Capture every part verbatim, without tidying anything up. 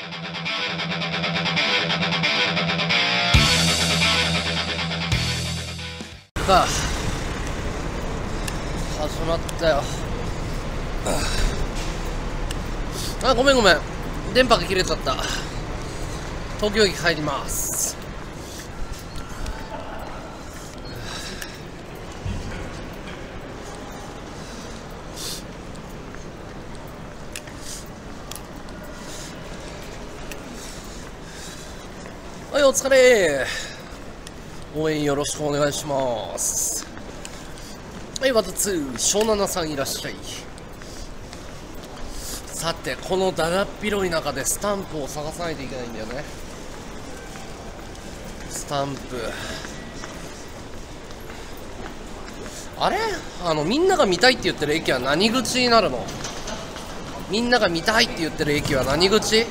か始まったよ。あ、ごめんごめん、電波が切れちゃった。東京駅入ります。はい、お疲れ。応援よろしくお願いします。はい、ワトツー、湘南さんいらっしゃい。さて、このだだっ広い中でスタンプを探さないといけないんだよね。スタンプ。あれ？あの、みんなが見たいって言ってる駅は何口になるの？みんなが見たいって言ってる駅は何口？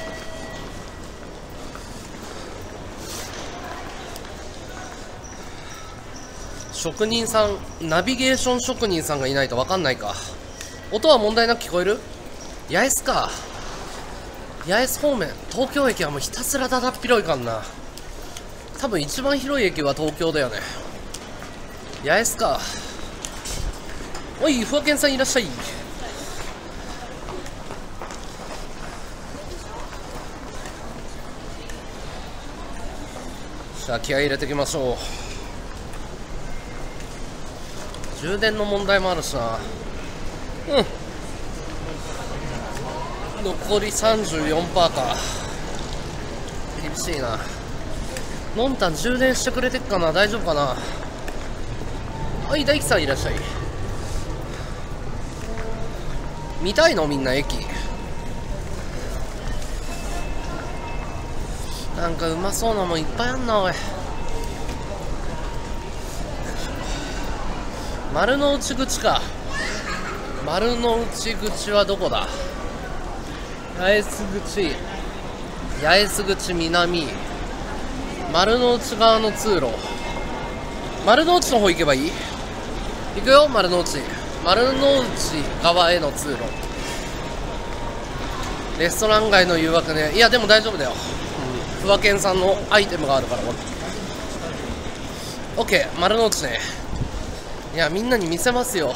職人さん、ナビゲーション職人さんがいないと分かんないか。音は問題なく聞こえる？八重洲か。八重洲方面、東京駅はもうひたすらだだっ広いかんな。多分一番広い駅は東京だよね。八重洲か。おい、ふわけんさんいらっしゃい。じゃあ気合い入れていきましょう。充電の問題もあるしな。うん、残り さんじゅうよんパーセント か。厳しいな。のんたん充電してくれてっかな。大丈夫かな。はい、大輝さんいらっしゃい。見たいのみんな駅。なんかうまそうなもんいっぱいあんな。おい、丸の内口か。丸の内口はどこだ。八重洲口、八重洲口南、丸の内側の通路。丸の内の方行けばいい？行くよ、丸の内。丸の内側への通路。レストラン街の誘惑ね。いやでも大丈夫だよ。うん、ふわけんさんのアイテムがあるから。オッケー、丸の内ね。いや、みんなに見せますよ。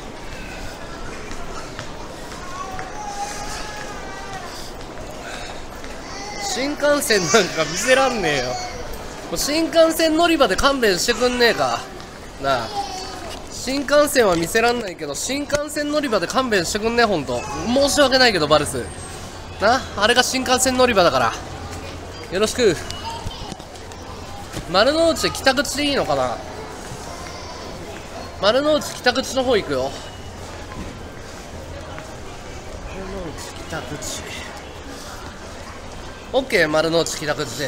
新幹線なんか見せらんねえよ。新幹線乗り場で勘弁してくんねえかなあ。新幹線は見せらんないけど、新幹線乗り場で勘弁してくんねえ。ほんと申し訳ないけど、バルスな、あれが新幹線乗り場だからよろしく。丸の内北口でいいのかな。丸の内北口の方行くよ。丸の内北口、オッケー。丸の内北口で、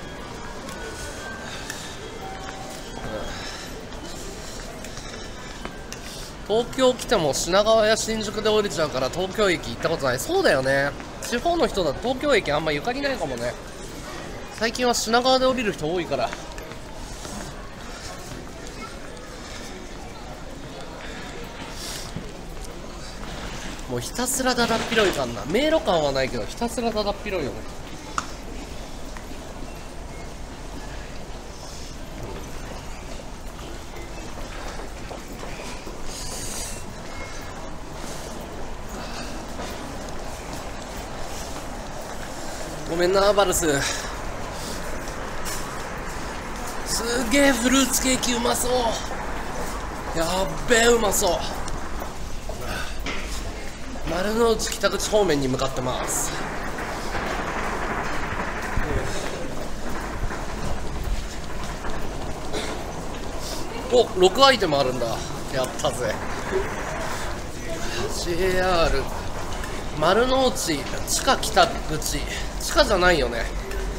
うん、東京来ても品川や新宿で降りちゃうから東京駅行ったことない。そうだよね、地方の人だと東京駅あんまゆかりないかもね。最近は品川で降りる人多いから。もうひたすらだだっ広いかんな。迷路感はないけどひたすらだだっ広いよね。ごめんなバルス。すげえフルーツケーキうまそう。やっべえうまそう。丸の内北口方面に向かってます。お、ろくアイテムあるんだ。やったぜ。 ジェイアール 丸の内地下北口、地下じゃないよね。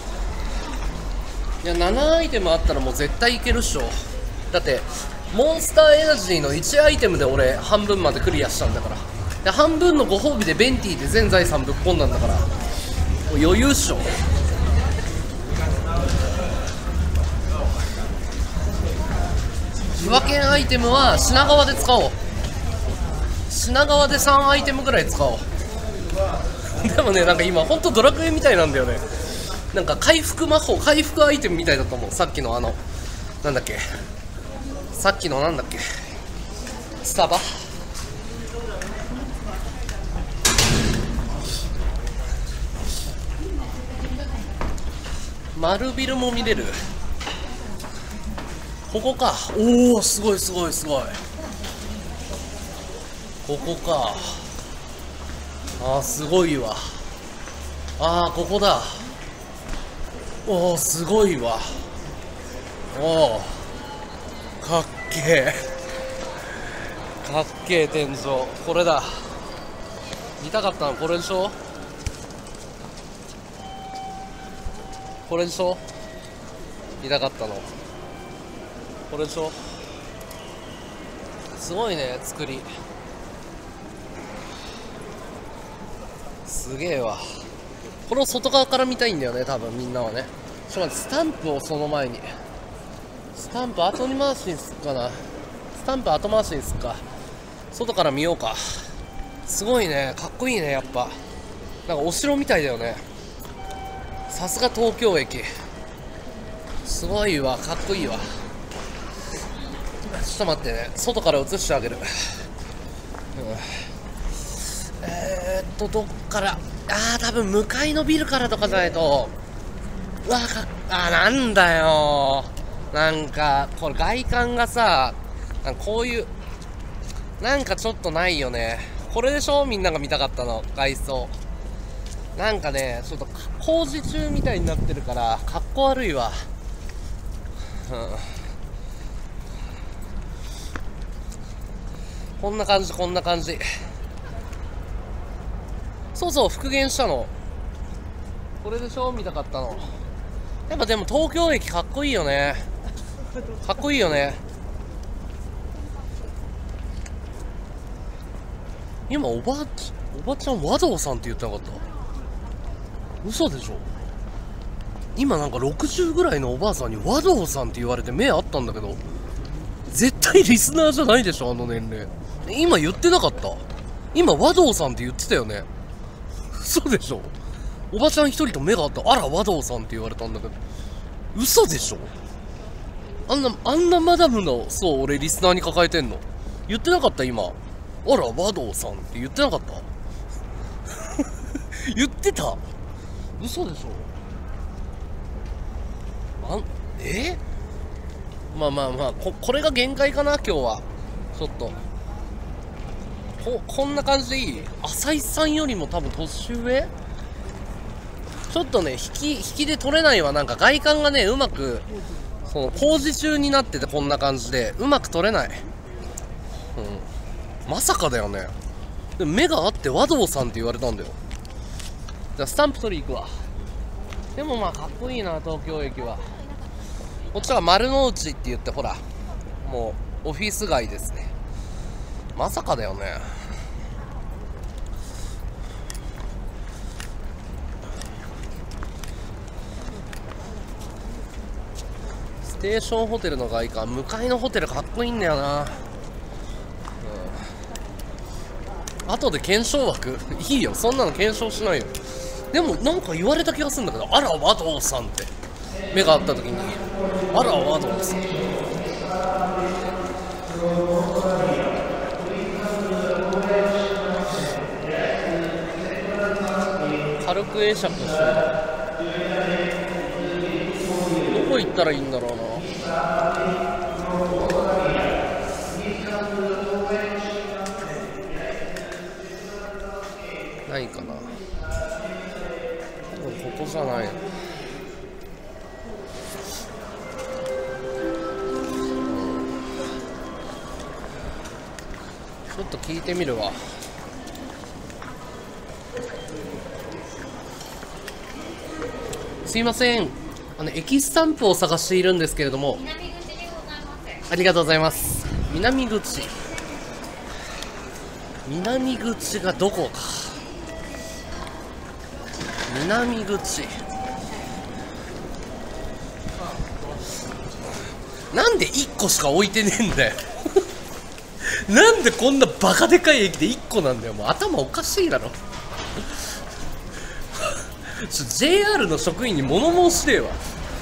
いや、ななアイテムあったらもう絶対いけるっしょ。だってモンスターエナジーのいちアイテムで俺半分までクリアしたんだから。で、半分のご褒美でベンティで全財産ぶっ込んだんだから、もう余裕っしょ。不破券アイテムは品川で使おう。品川でさんアイテムぐらい使おう。 でもね、なんか今ほんとドラクエみたいなんだよね。なんか回復魔法、回復アイテムみたいだったもん。さっきのあのなんだっけ、さっきのなんだっけ、スタバ。丸ビルも見れる。ここか。おお、すごいすごいすごい。ここか。あー、すごいわ。あー、ここだ。おお、すごいわ。おお、かっけえ、かっけえ天井。これだ。見たかったのこれでしょ、これでしょ、見たかったのこれでしょ。すごいね、作り。すげえわ。これを外側から見たいんだよね、多分みんなはね。ちょっと待って、スタンプをその前に。スタンプ後に回しにすっかな。スタンプ後回しにすっか。外から見ようか。すごいね、かっこいいね、やっぱ。なんかお城みたいだよね。さすが東京駅。すごいわ、かっこいいわ。ちょっと待ってね、外から映してあげる。うん、えー、っと、どっから、あー、多分向かいのビルからとかじゃないと。うわー、かっ、あー、なんだよー。なんか、これ外観がさ、なんかこういう、なんかちょっとないよね。これでしょ、みんなが見たかったの、外装。なんかね、ちょっと工事中みたいになってるから、かっこ悪いわ。うん。こんな感じ、こんな感じ。そうそう、復元したの。これでしょ、見たかったの。やっぱでも東京駅かっこいいよね。かっこいいよね。今おばあちおばちゃん和道さんって言ってなかった？嘘でしょ。今なんかろくじゅうぐらいのおばあさんに和道さんって言われて目あったんだけど、絶対リスナーじゃないでしょ、あの年齢。今言ってなかった？今和道さんって言ってたよね。嘘でしょ。おばちゃん一人と目があった。あら和道さんって言われたんだけど、嘘でしょ。あんなあんなマダムの、そう、俺リスナーに抱えてんの言ってなかった？今あら和道さんって言ってなかった？言ってた？嘘でしょ。あんえまあまあまあ、ここれが限界かな今日は。ちょっとここんな感じでいい？浅井さんよりも多分年上。ちょっとね、引き引きで取れないわ。なんか外観がね、うまくその工事中になってて、こんな感じでうまく取れない。うん、まさかだよね。でも目があって和道さんって言われたんだよ。じゃあスタンプ取り行くわ。でもまあかっこいいな、東京駅は。こっちは丸の内って言って、ほらもうオフィス街ですね。まさかだよね。ステーションホテルの外観、向かいのホテルかっこいいんだよな。うん、後で検証枠いいよ、そんなの検証しないよ。でもなんか言われた気がするんだけど、あら和道さんって目が合った時に、あら和道さん。軽く会釈してる。どこ行ったらいいんだろうな。ないかな。ここじゃない。ちょっと聞いてみるわ。すいません、あの駅スタンプを探しているんですけれども。ありがとうございます。南口、南口がどこか。南口、なんでいっこしか置いてねえんだよ。なんでこんなバカでかい駅でいっこなんだよ。もう頭おかしいだろ。 ちょ ジェイアール の職員に物申してえわ。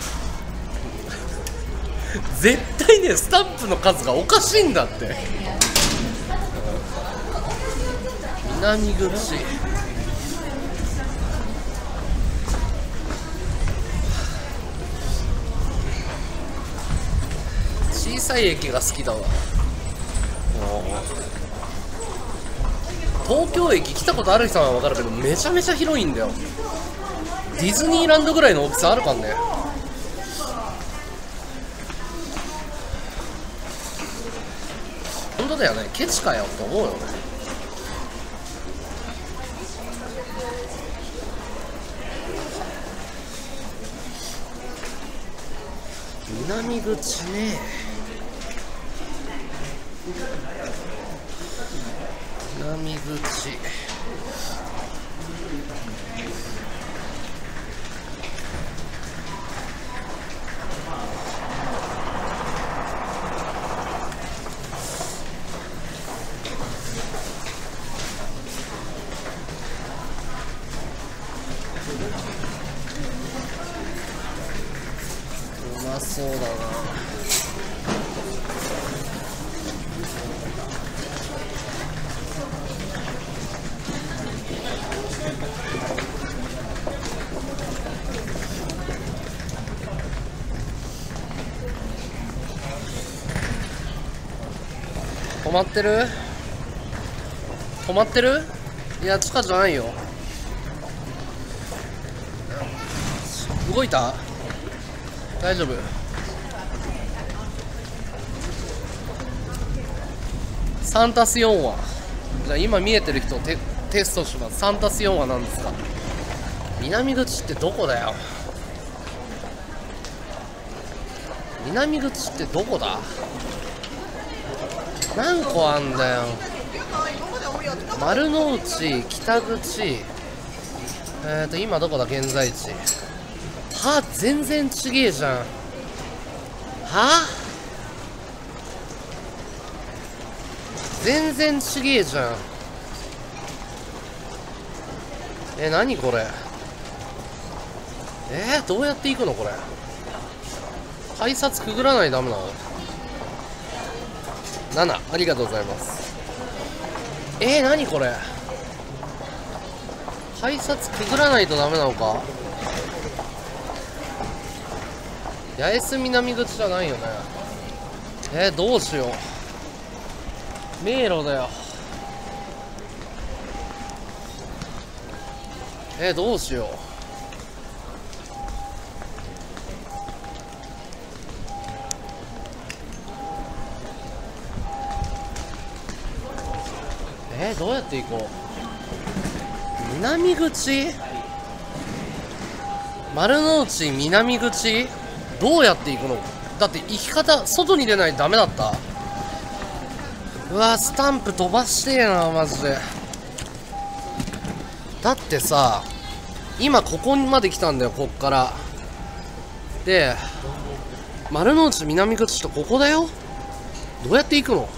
絶対ねスタンプの数がおかしいんだって。南口、小さい駅が好きだわ。東京駅来たことある人は分かるけどめちゃめちゃ広いんだよ。ディズニーランドぐらいの大きさあるかんね。本当だよね、ケチかよって思うよね。南口ね。南口、うまそうだな。止まってる？止まってる？いや、地下じゃないよ。動いた？大丈夫？さんたすよんは？じゃあ今見えてる人テ、テストします。さんたすよんは何ですか？南口ってどこだよ。南口ってどこだ？何個あんだよ。丸の内、北口、えーと今どこだ現在地。は全然ちげえじゃん。は全然ちげえじゃん。え、何これ。えー、どうやって行くのこれ。改札くぐらないとダメなの？なな、ありがとうございます。えー、何これ。改札くぐらないとダメなのか。八重洲南口じゃないよね。えー、どうしよう。迷路だよ。えー、どうしよう。えー、どうやって行こう。南口、丸の内南口、どうやって行くの。だって行き方外に出ないとダメだった。うわスタンプ飛ばしてえなマジで。だってさ今ここまで来たんだよ。こっからで丸の内南口とここだよ。どうやって行くの。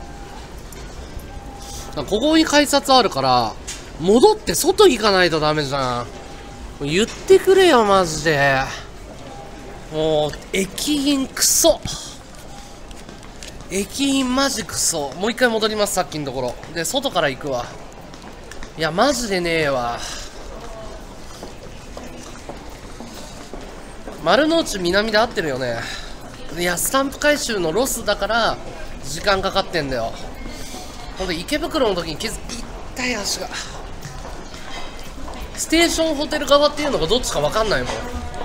ここに改札あるから戻って外行かないとダメじゃん。言ってくれよマジで。もう駅員クソ。駅員マジクソ。もう一回戻ります。さっきのところで外から行くわ。いやマジでねえわ。丸の内南で合ってるよね。いやスタンプ回収のロスだから時間かかってんだよ。ほんと池袋の時に気づいたい。足がステーションホテル側っていうのがどっちか分かんないもん。い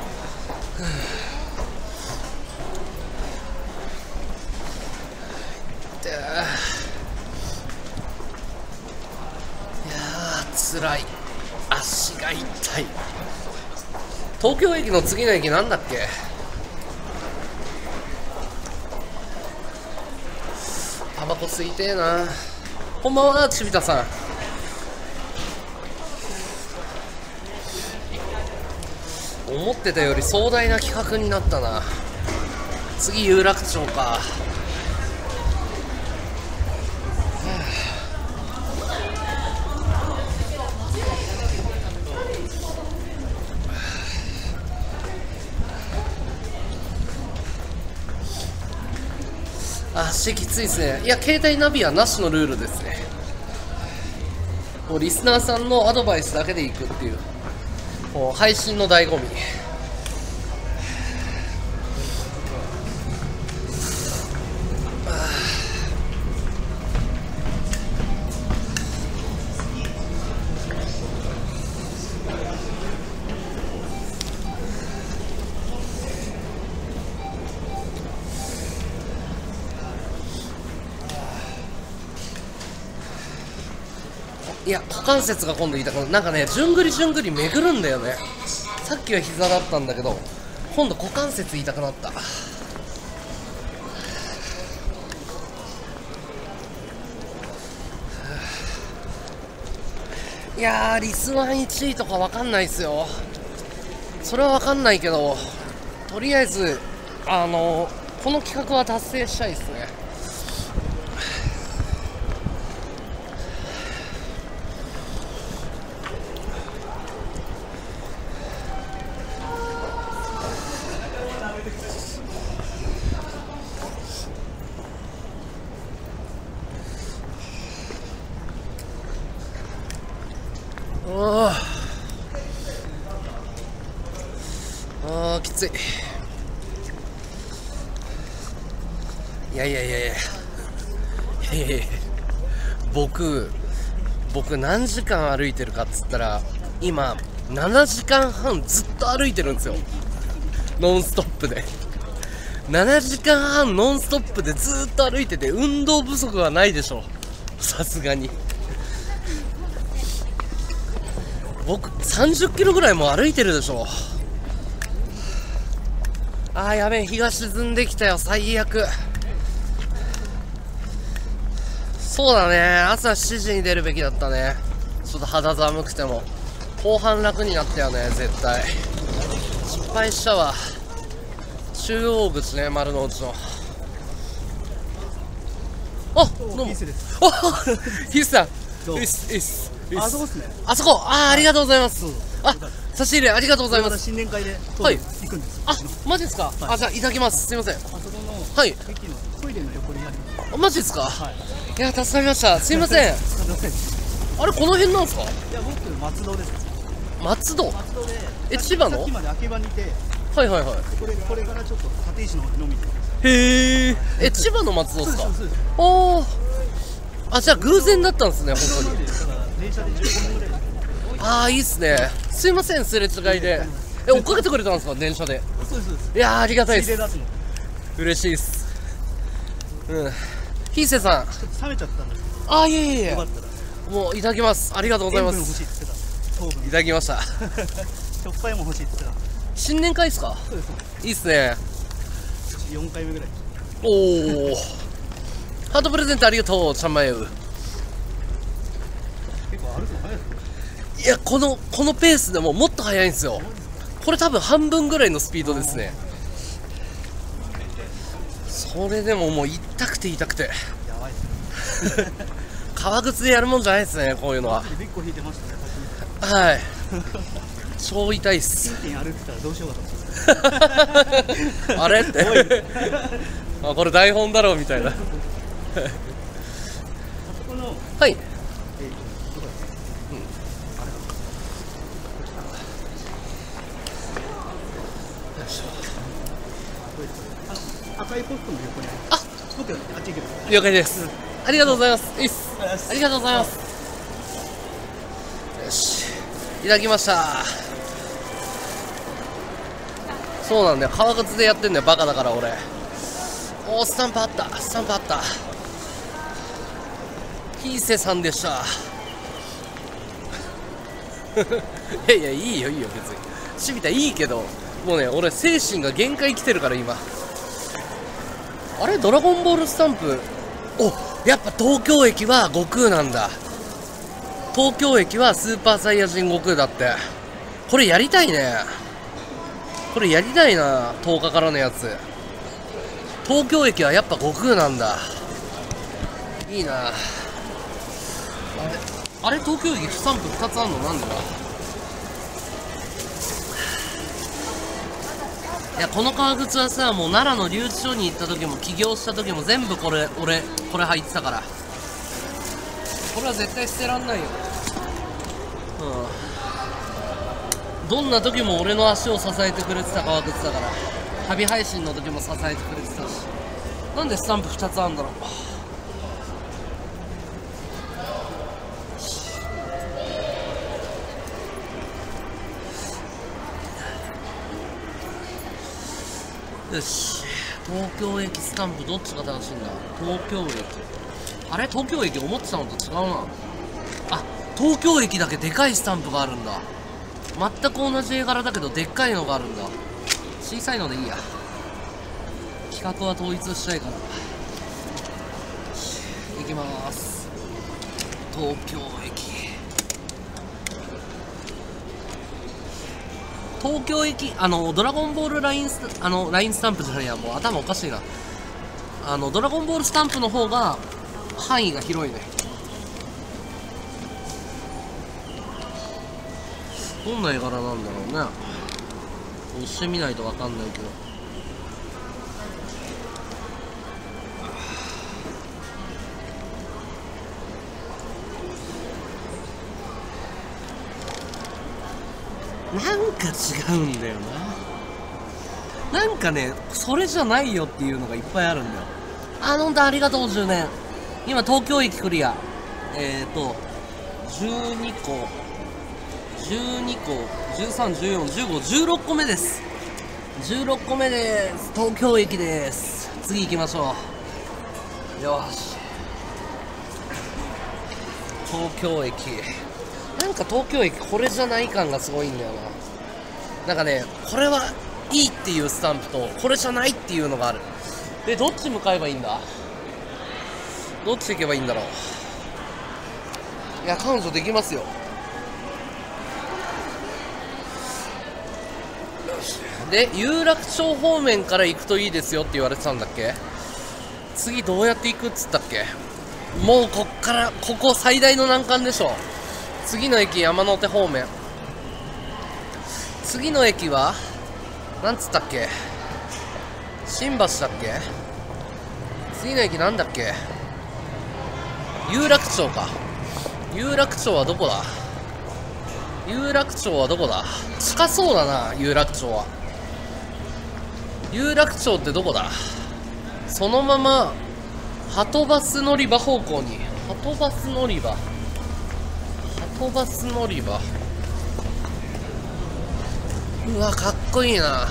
やー辛い。足が痛い。東京駅の次の駅なんだっけ。タバコ吸いてえな。こんばんはちびたさん。思ってたより壮大な企画になったな。次有楽町か。 あ、足きついですね。いや、携帯ナビはなしのルールですね。もうリスナーさんのアドバイスだけでいくっていう、もう配信の醍醐味。いや、股関節が今度痛くなる。なんかね、じゅんぐりじゅんぐり巡るんだよね。さっきは膝だったんだけど、今度股関節痛くなった。いやー、リスワンいちいとかわかんないっすよ。それはわかんないけど、とりあえず、あのー、この企画は達成したいっすね。ああ、きつい。いやいやいやいやいやいやいや、僕僕何時間歩いてるかっつったら、今ななじかんはんずっと歩いてるんですよ、ノンストップで。ななじかんはんノンストップでずっと歩いてて、運動不足はないでしょ、さすがに。僕さんじゅっキロぐらいもう歩いてるでしょ。あー、やべえ、日が沈んできたよ、最悪。そうだね、朝しちじに出るべきだったね。ちょっと肌寒くても後半楽になったよね、絶対。失敗したわ。中央口ね、丸の内の。あ、どうも。 ヒスです。 あ、ヒスさん。 どうもいいっす、いいっす。 あそこっすね。 あそこ、あー、ありがとうございます。あ、差し入れありがとうございます。 新年会ではい行くんです。 あ、マジですか。あ、じゃあいただきます。すいません。 あそこのはい。 駅のトイレの横にあります。 あ、マジですか。 はい。 いや、助かりました。すいません。 すいません。いあれ、この辺なんですか。 や僕松戸です。 松戸。 松戸で。 え、千葉のさっきまで秋葉にいて、 はいはいはい。 これこれからちょっと立石の方に飲みに行きます。 へえ。え、千葉の松戸ですか。 そうですそうです。 おー。あ、じゃあ偶然だったんですね、本当に。 だから電車でじゅうごふんぐらいです。 ああ、いいっすね。すいません、すれ違いで。え、追っかけてくれたんですか、電車で。 そうですそうです。 いやー、ありがたいです。 ついでだと思って。 嬉しいっす。うん。ひいせさん。 ちょっと冷めちゃったんですけあー、いえいえいえど、よか。ったら。 もういただきます。ありがとうございま塩分欲しいす。 って言ってた。糖分。 いただきました。 しょっぱいも欲しいって言って新年会っすか。 た。そうです。 いいっすね。 よんかいめぐらい。 おお。ハートプレゼントありがとう、ちゃんまゆ。 結構歩くの早いですね。 いや、このこのペースでももっと速いんですよ。これ多分半分ぐらいのスピードですね。それでももう痛くて痛くて。 やばいですね。 革靴でやるもんじゃないですね、こういうのは。 でビッコ引いてましたね。 はい。超痛いっす。 近辺歩いてたらどうしようかと思ってあれってあ、これ台本だろうみたいな。 あそこの、 はい。 えー、どこだっけ、うん、あれだ、 よいしょ。 あの赤いポストの横にある。 あ、 僕はあっち行けば。 了解です。ありがとうございます。いいっす。 ありがとうございますありがとうございます。よし。いただきました。そうなんだよ。革靴でやってんだよ。バカだから俺。おー、スタンプあった。スタンプあった。ひいせさんでした。いやいや、いいよいいよ、別に。しびたいいけど、もうね、俺精神が限界来てるから今。あれ、ドラゴンボールスタンプ。お、やっぱ東京駅は悟空なんだ。東京駅はスーパーサイヤ人悟空だって。これやりたいね。これやりたいな、とおかからのやつ。東京駅はやっぱ悟空なんだ。いいな。あれ、あれ東京駅スタンプふたつあんのなんでだ。 いやこの革靴はさ、もう奈良の留置所に行った時も起業した時も全部これ俺これ履いてたから、これは絶対捨てらんないよ。うん、どんな時も俺の足を支えてくれてた革靴だから、旅配信の時も支えてくれてたし。なんでスタンプふたつあるんだろう。よし、東京駅スタンプどっちが正しいんだ。東京駅、あれ東京駅思ってたのと違うな。あ、東京駅だけでかいスタンプがあるんだ。全く同じ絵柄だけどでっかいのがあるんだ。小さいのでいいや、企画は統一したいから。行きまーす、東京駅。東京駅、あのドラゴンボールラインスあのラインスタンプじゃないや、もう頭おかしいな。あのドラゴンボールスタンプの方が範囲が広いね。どんな絵柄なんだろうね。押してみないとわかんないけど。なんか違うんだよな。なんかね、それじゃないよっていうのがいっぱいあるんだよ。あ、ほんとありがとうじゅうねん。今東京駅クリア。えーとじゅうにこじゅうにこじゅうさん、じゅうよん、じゅうご、じゅうろっこめです。じゅうろっこめです。東京駅です。次行きましょう。よし、東京駅。なんか東京駅これじゃない感がすごいんだよな。なんかね、これはいいっていうスタンプとこれじゃないっていうのがある。で、どっち向かえばいいんだ。どっち行けばいいんだろう。いや、彼女できますよ。で、有楽町方面から行くといいですよって言われてたんだっけ。次どうやって行くっつったっけ。もうこっからここ最大の難関でしょ。次の駅山手方面。次の駅はなんつったっけ、新橋だっけ。次の駅なんだっけ。有楽町か。有楽町はどこだ。有楽町はどこだ。近そうだな、有楽町は。有楽町ってどこだ。そのままはとバス乗り場方向に。はとバス乗り場、はとバス乗り場。うわ、かっこいいな。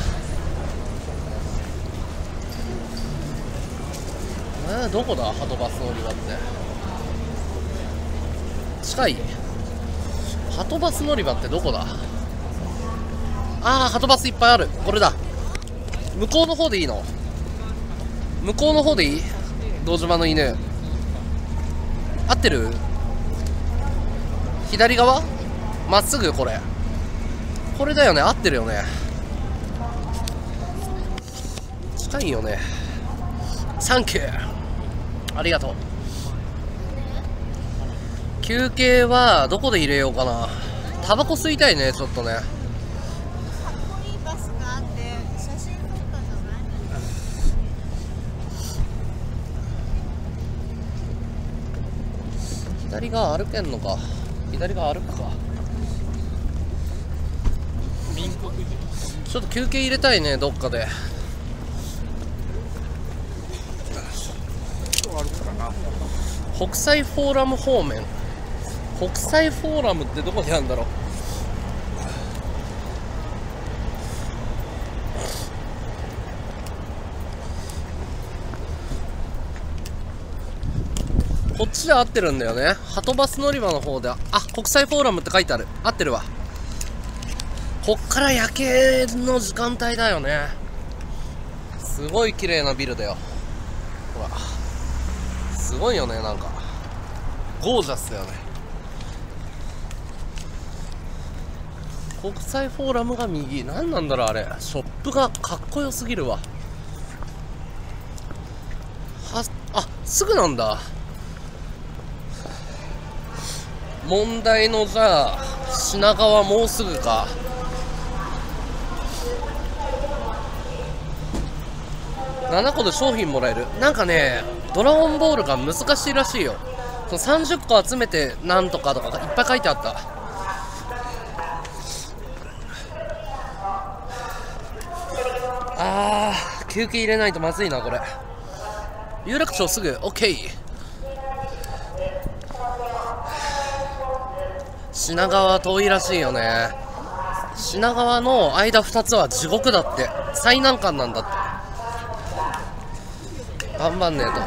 えー、どこだ、はとバス乗り場って。近い。はとバス乗り場ってどこだ。ああ、はとバスいっぱいある。これだ。向こうの方でいいの。向こうの方でいい。堂島の犬合ってる。左側まっすぐ。これこれだよね。合ってるよね。近いよね。サンキュー、ありがとう。休憩はどこで入れようかな。タバコ吸いたいね、ちょっとね。 かっこいいバスがあって写真撮ったじゃない。 左側歩けんのか。左側歩くか。ちょっと休憩入れたいね、どっかで。国際フォーラム方面。国際フォーラムってどこにあるんだろう。こっちで合ってるんだよね。はとバス乗り場の方で。あ、国際フォーラムって書いてある。合ってるわ。こっから夜景の時間帯だよね。すごい綺麗なビルだよ。ほら、すごいよね。なんかゴージャスだよね。国際フォーラムが右。何なんだろうあれ。ショップがかっこよすぎるわ。は、あ、すぐなんだ。問題のじゃあ品川もうすぐか。 ななこで商品もらえる。なんかね、ドラゴンボールが難しいらしいよ。そのさんじゅっこ集めてなんとかとかがいっぱい書いてあった。あー、休憩入れないとまずいなこれ。有楽町すぐ OK。 品川は遠いらしいよね。品川の間ふたつは地獄だって。最難関なんだって。頑張んねえと。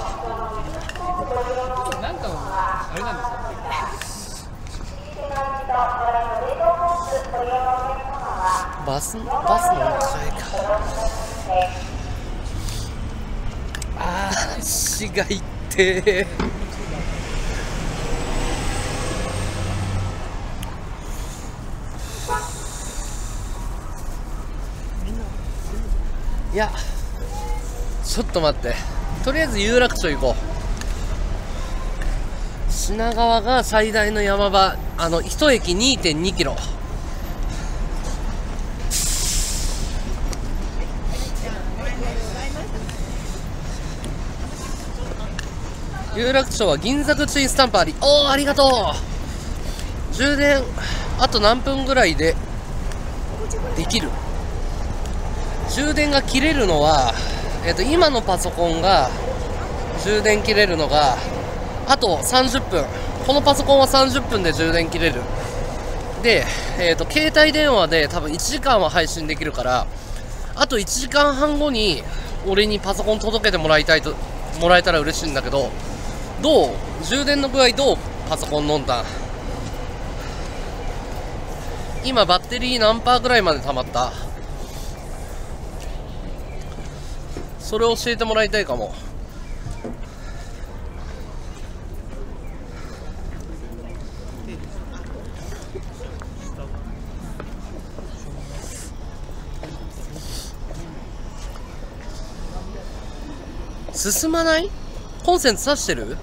なんかあれなんですか。 バスバスの乗り換えか。あー、足がいってー。いや、ちょっと待って、とりあえず有楽町行こう。品川が最大の山場、あの一駅 にてんにキロ。有楽町は銀座口にスタンプあり。おー、ありがとう。充電あと何分ぐらいでできる。充電が切れるのは、えーと、今のパソコンが充電切れるのがあとさんじゅっぷん。このパソコンはさんじゅっぷんで充電切れる。で、えーと、携帯電話で多分いちじかんは配信できるから、あといちじかんはん後に俺にパソコン届けてもらいたいともらえたら嬉しいんだけど、どう充電の具合どうパソコンのんだん。今バッテリー何パーぐらいまで溜まった？それを教えてもらいたいかも。進まない？コンセント挿してる？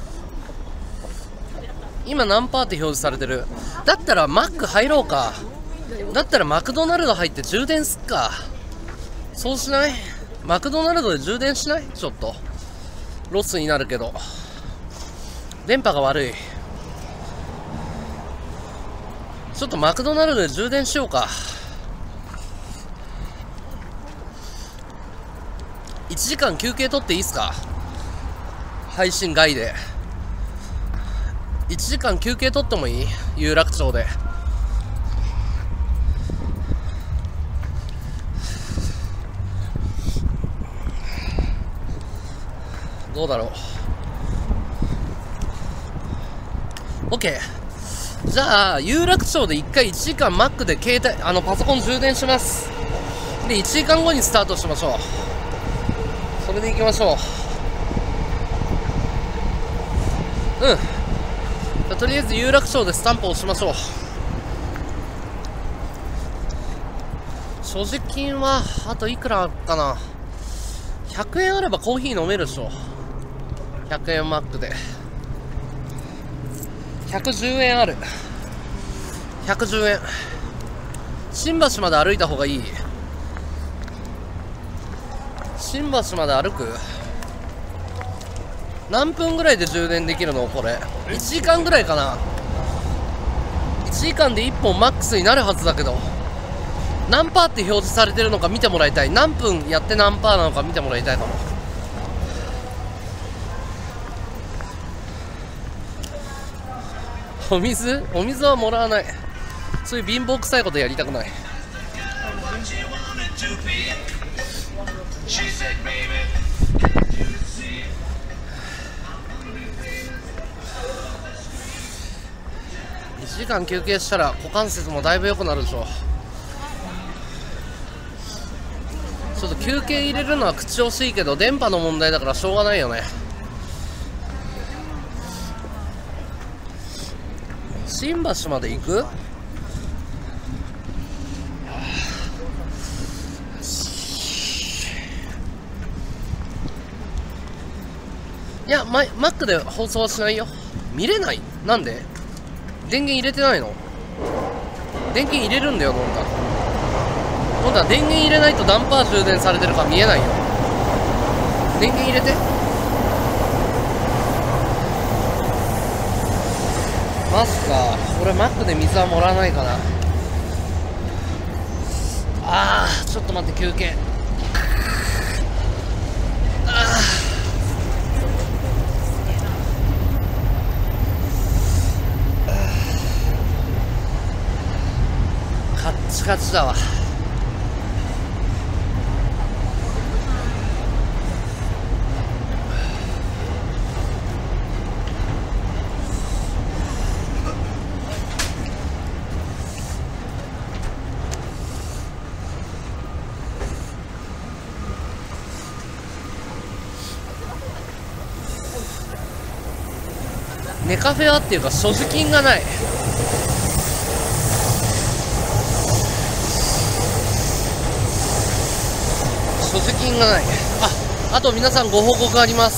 今何パーって表示されてる。だったらマック入ろうか。だったらマクドナルド入って充電すっか。そうしない？マクドナルドで充電しない？ちょっとロスになるけど電波が悪い。ちょっとマクドナルドで充電しようか。いちじかん休憩取っていいっすか？配信外でいちじかん休憩取ってもいい？有楽町で。どうだろう。 OK。 じゃあ有楽町でいっかいいちじかんマックで携帯あのパソコン充電します。でいちじかんごにスタートしましょう。それでいきましょう。うん、じゃとりあえず有楽町でスタンプを押しましょう。所持金はあといくらかな。ひゃくえんあればコーヒー飲めるでしょ。ひゃくえんマックでひゃくじゅうえんある。ひゃくじゅうえん。新橋まで歩いた方がいい。新橋まで歩く？何分ぐらいで充電できるのこれ。いちじかんぐらいかな。いちじかんでいっぽんマックスになるはずだけど、何パーって表示されてるのか見てもらいたい。何分やって何パーなのか見てもらいたいかも。お水？お水はもらわない。そういう貧乏くさいことやりたくない。いちじかん休憩したら股関節もだいぶ良くなるでしょ。ちょっと休憩入れるのは口惜しいけど電波の問題だからしょうがないよね。新橋まで行く？いや、マックで放送はしないよ。見れない？なんで？電源入れてないの？電源入れるんだよ、飲んだ。今度は電源入れないと何パー充電されてるか見えないよ。 電源入れて。マジか。俺マックで水はもらわないかな。あーちょっと待って休憩。あーカッチカチだわ。ネカフェはっていうか所持金がない。所持金がない。あ、あと皆さんご報告あります。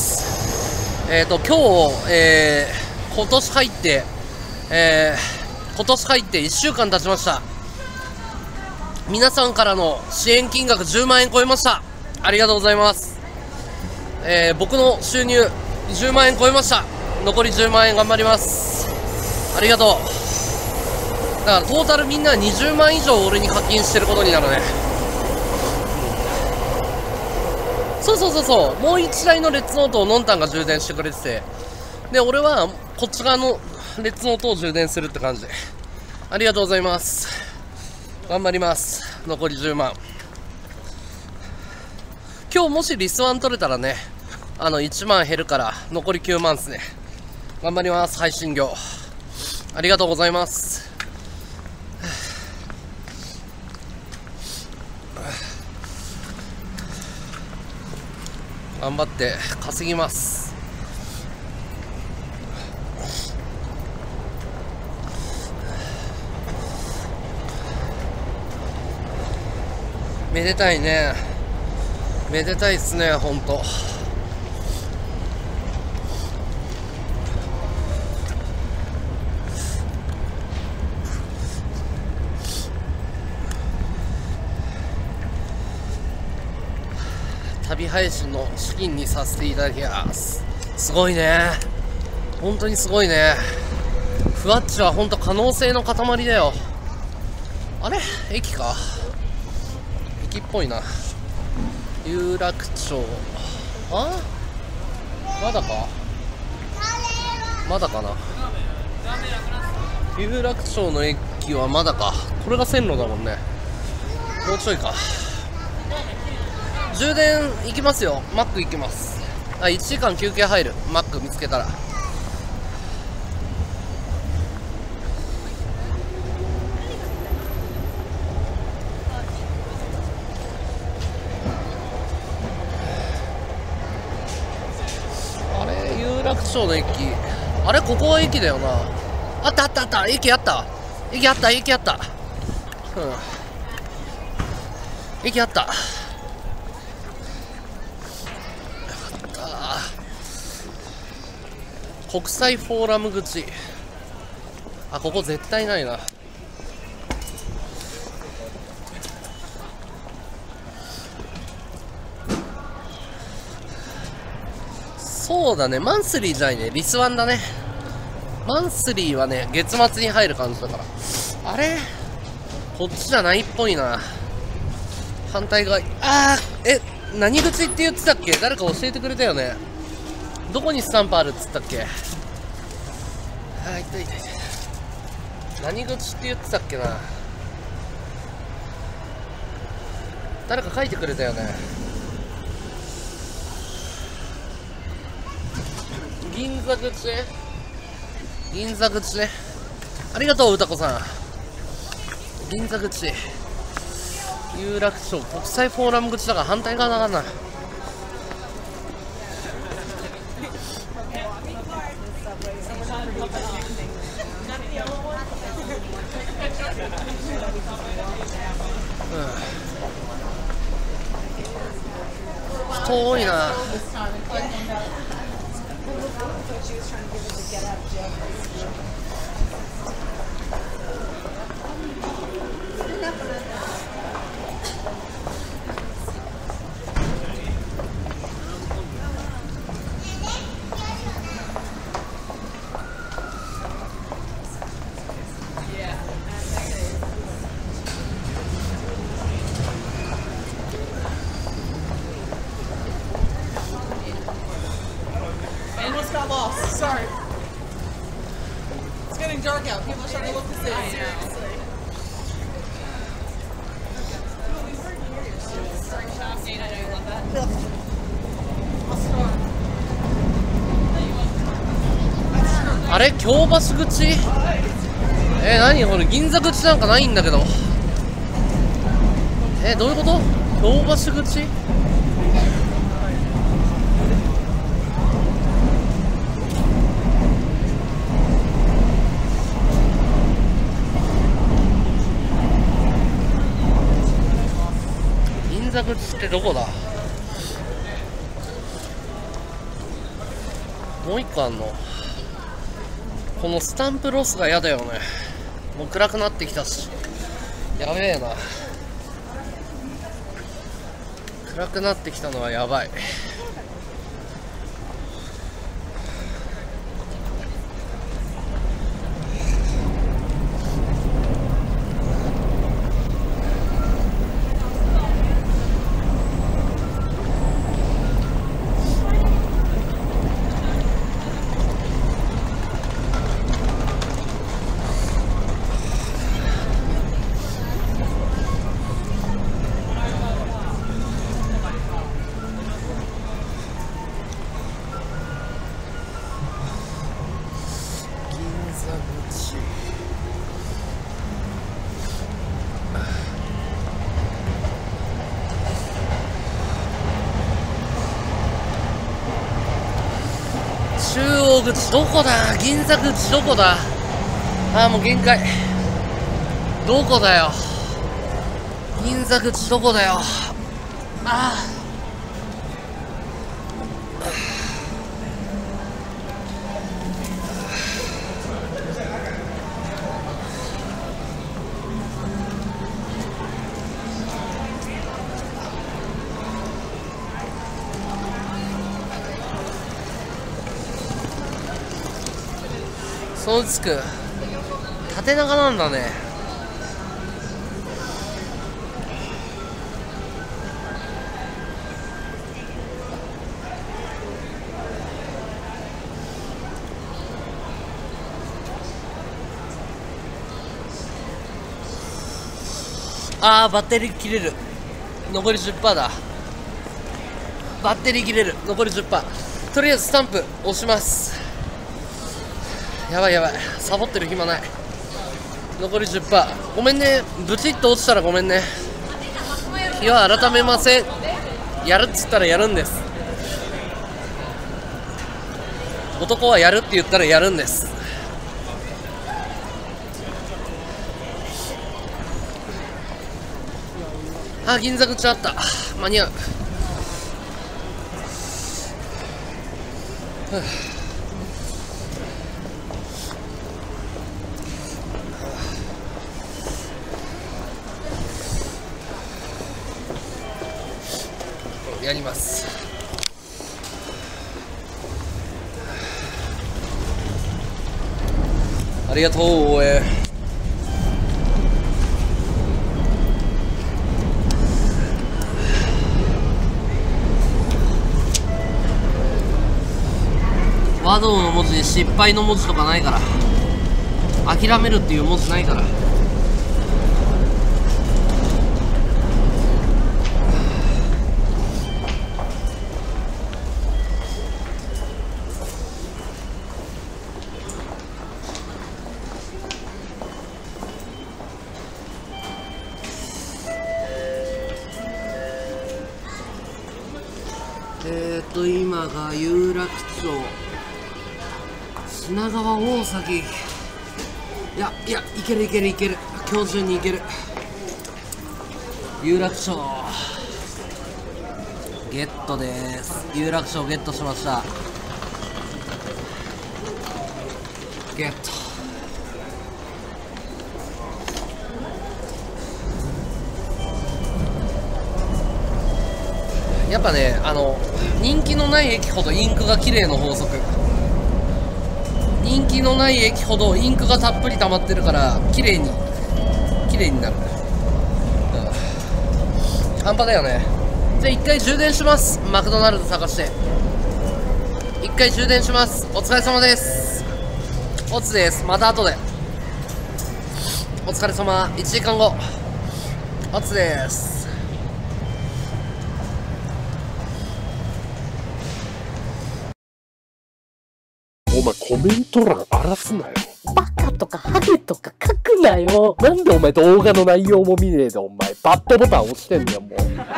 えっと今日、えー、今年入って、えー、今年入っていっしゅうかん経ちました。皆さんからの支援金額じゅうまんえん超えました。ありがとうございます。えー、僕の収入じゅうまんえん超えました。残りじゅうまんえん頑張ります。ありがとう。だからトータルみんなにじゅうまん以上俺に課金してることになるね。そうそうそうそう、もういちだいのレッツノートをのんたんが充電してくれてて、で俺はこっち側のレッツノートを充電するって感じで、ありがとうございます。頑張ります。残りじゅうまん。今日もしリスワン取れたらね、あのいちまん減るから残りきゅうまんっすね。頑張ります。配信業ありがとうございます。頑張って稼ぎます。めでたいね。めでたいっすね、ほんと。旅配信の資金にさせていただきます。すごいね、本当にすごいね。ふわっちは本当可能性の塊だよ。あれ駅か、駅っぽいな。有楽町、あまだかまだかな。有楽町の駅はまだか。これが線路だもんね。もうちょいか。充電行きますよ。マック行きます。あ、いちじかん休憩入る。マック見つけたら。あれ有楽町の駅、あれここは駅だよな。あったあったあった、駅あった駅あった駅あった、うん、駅あった。国際フォーラム口、あ、ここ絶対ないな。そうだね、マンスリーじゃないね、リスワンだね。マンスリーはね、月末に入る感じだから。あれこっちじゃないっぽいな。反対側、あー、え、何口って言ってたっけ。誰か教えてくれたよね。どこにスタンプあるっつったっけ。あ、いたいたいた。何口って言ってたっけな。誰か書いてくれたよね。銀座口ね、銀座口ね。ありがとう歌子さん。銀座口、有楽町国際フォーラム口だから反対側だからな。人多いな。 Yeah, people should look the city now. あれ京橋口？えー、何これ銀座口なんかないんだけど。えー、どういうこと？京橋口？銀座口ってどこだ？もう一個あんの？このスタンプロスが嫌だよね。もう暗くなってきたし、やべえな。暗くなってきたのはやばい。中央口どこだ？銀座口どこだ？ああもう限界。どこだよ銀座口どこだよ。ああそうつく縦長なんだね。あーバッテリー切れる。残り じゅっパーセント だ。バッテリー切れる。残り じゅっパーセント。とりあえずスタンプ押します。やばいやばい、サボってる暇ない。残り じゅっパーセント。ごめんね、ブチッと落ちたらごめんね。日は改めません。やるっつったらやるんです。男はやるって言ったらやるんです。あ、銀座口あった。間に合う。ふうやります。ありがとう。えー和道の文字で失敗の文字とかないから。諦めるっていう文字ないから。えーと今が有楽町、品川、大崎。いやいや、いけるいけるいける。今日中にいける。有楽町ゲットです。有楽町ゲットしました。ゲット。やっぱね、あの人気のない駅ほどインクが綺麗の法則。人気のない駅ほどインクがたっぷり溜まってるから綺麗に綺麗になる。うん、半端だよね。じゃあ一回充電します。マクドナルド探して一回充電します。お疲れ様です。オツです。また後で。 お疲れ様。いちじかんごおつです。 お前コメント欄荒らすなよ。 バカとかハゲとか書くなよ。なんでお前動画の内容も見ねえでお前バッドボタン押してんだよもう。